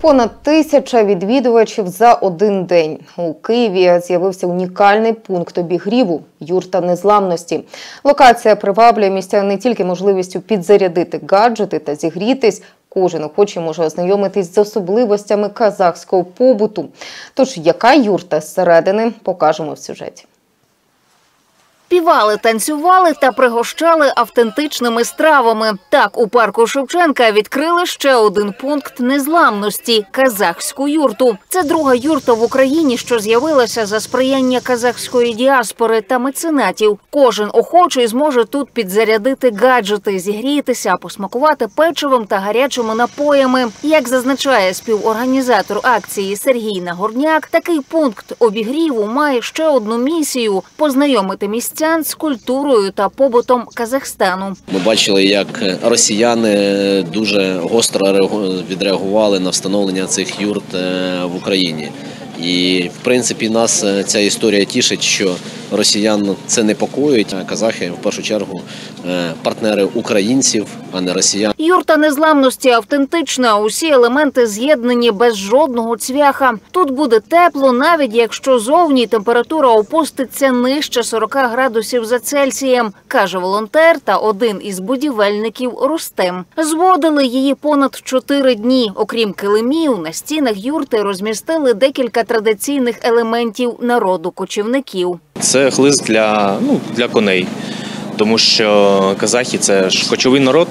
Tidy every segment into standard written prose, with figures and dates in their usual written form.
Понад 1000 відвідувачів за один день. У Києві з'явився унікальний пункт обігріву – юрта незламності. Локація приваблює містян не тільки можливістю підзарядити гаджети та зігрітись. Кожен охочий може ознайомитись з особливостями казахського побуту. Тож, яка юрта зсередини, покажемо в сюжеті. Співали, танцювали та пригощали автентичними стравами. Так, у парку Шевченка відкрили ще один пункт незламності – казахську юрту. Це друга юрта в Україні, що з'явилася за сприяння казахської діаспори та меценатів. Кожен охочий зможе тут підзарядити гаджети, зігрітися, посмакувати печивом та гарячими напоями. Як зазначає співорганізатор акції Сергій Нагорняк, такий пункт обігріву має ще одну місію – познайомити місця з культурою та побутом Казахстану. Ми бачили, як росіяни дуже гостро відреагували на встановлення цих юрт в Україні. І, в принципі, нас ця історія тішить, що росіян це непокоїть. Казахи, в першу чергу, партнери українців, а не росіян. Юрта незламності автентична, усі елементи з'єднані без жодного цвяха. Тут буде тепло, навіть якщо зовні температура опуститься нижче 40 градусів за Цельсієм, каже волонтер та один із будівельників Рустем. Зводили її понад 4 дні. Окрім килимів, на стінах юрти розмістили декілька традиційних елементів народу кочівників. Це хлист для коней, тому що казахи – це ж кочовий народ,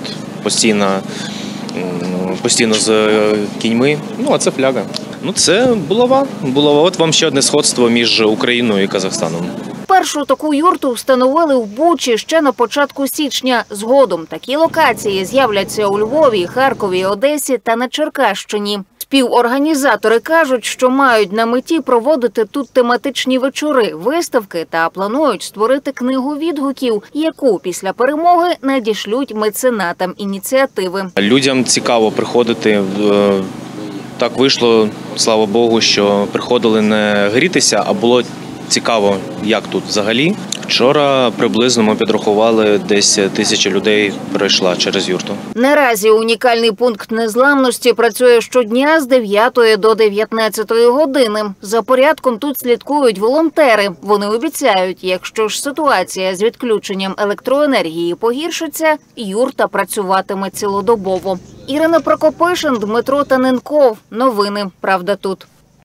постійно з кіньми, а це фляга. Це булава. От вам ще одне сходство між Україною і Казахстаном. Першу таку юрту встановили в Бучі ще на початку січня. Згодом такі локації з'являться у Львові, Харкові, Одесі та на Черкащині. Співорганізатори кажуть, що мають на меті проводити тут тематичні вечори, виставки та планують створити книгу відгуків, яку після перемоги надішлють меценатам ініціативи. Людям цікаво приходити. Так вийшло, слава Богу, що приходили не грітися, а було цікаво, як тут взагалі. Вчора приблизно ми підрахували, десь 1000 людей пройшла через юрту. Наразі унікальний пункт незламності працює щодня з 9 до 19 години. За порядком тут слідкують волонтери. Вони обіцяють, якщо ж ситуація з відключенням електроенергії погіршиться, юрта працюватиме цілодобово. Ірина Прокопишин, Дмитро Таненков. Новини «Правда тут».